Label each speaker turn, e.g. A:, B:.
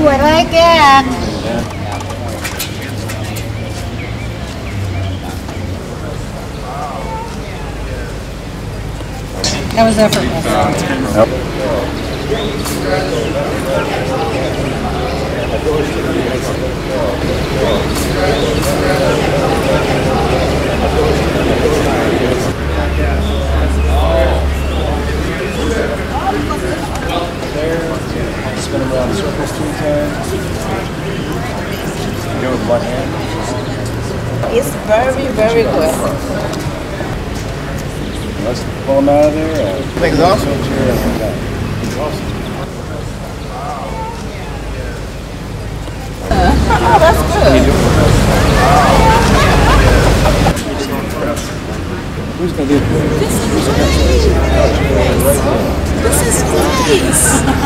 A: what I get. That was effortless.
B: Yep. Spin around circles 3 times. Do it with one hand.
C: It's very, very good.
B: Let's pull them out of there. I think it's awesome.
C: Oh, that's good.
B: Who's going to do it?
C: This is nice.